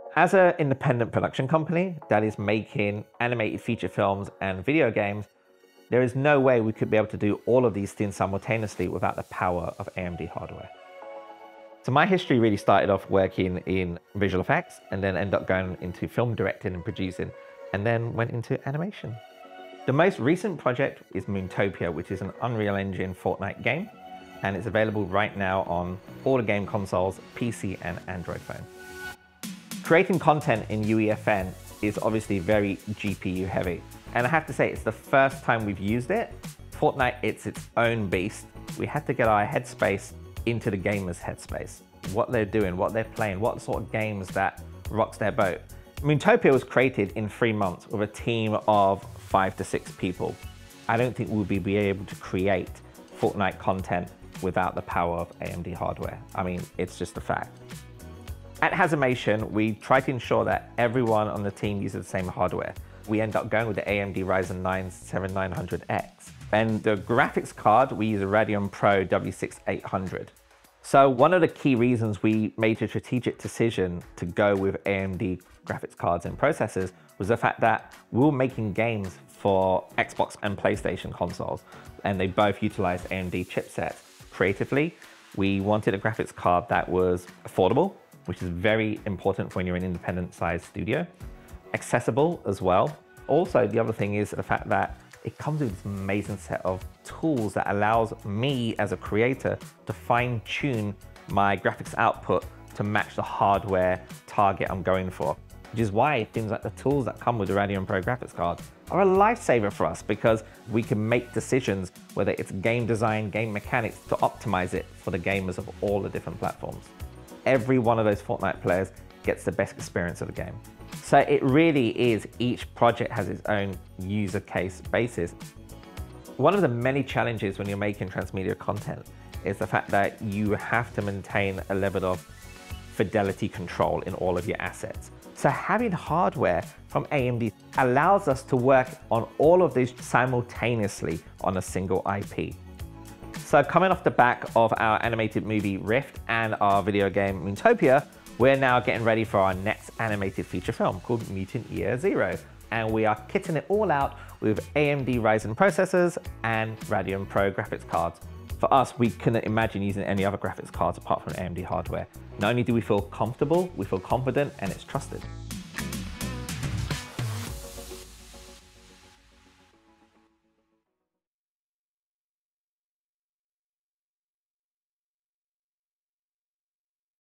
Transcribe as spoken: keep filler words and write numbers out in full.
As an independent production company that is making animated feature films and video games, there is no way we could be able to do all of these things simultaneously without the power of A M D hardware. So my history really started off working in visual effects and then ended up going into film directing and producing, and then went into animation. The most recent project is Moontopia, which is an Unreal Engine Fortnite game, and it's available right now on all the game consoles, P C and Android phone. Creating content in U E F N is obviously very G P U heavy, and I have to say it's the first time we've used it. Fortnite, it's its own beast. We had to get our headspace into the gamer's headspace. What they're doing, what they're playing, what sort of games that rocks their boat. Moontopia was created in three months with a team of five to six people. I don't think we'll be able to create Fortnite content without the power of A M D hardware. I mean, it's just a fact. At HaZimation, we try to ensure that everyone on the team uses the same hardware. We end up going with the A M D Ryzen nine seventy-nine hundred X. And the graphics card, we use a Radeon Pro W sixty-eight hundred. So one of the key reasons we made a strategic decision to go with A M D graphics cards and processors was the fact that we were making games for Xbox and PlayStation consoles, and they both utilized A M D chipsets. Creatively, we wanted a graphics card that was affordable, which is very important when you're an independent sized studio. Accessible as well. Also, the other thing is the fact that it comes with this amazing set of tools that allows me as a creator to fine tune my graphics output to match the hardware target I'm going for. Which is why things like the tools that come with the Radeon Pro graphics card are a lifesaver for us, because we can make decisions, whether it's game design, game mechanics, to optimize it for the gamers of all the different platforms. Every one of those Fortnite players gets the best experience of the game. So it really is, each project has its own user case basis. One of the many challenges when you're making transmedia content is the fact that you have to maintain a level of fidelity control in all of your assets. So having hardware from A M D allows us to work on all of these simultaneously on a single I P. So coming off the back of our animated movie Rift and our video game Moontopia, we're now getting ready for our next animated feature film called Mutant Year Zero. And we are kitting it all out with A M D Ryzen processors and Radeon Pro graphics cards. For us, we couldn't imagine using any other graphics cards apart from A M D hardware. Not only do we feel comfortable, we feel confident, and it's trusted.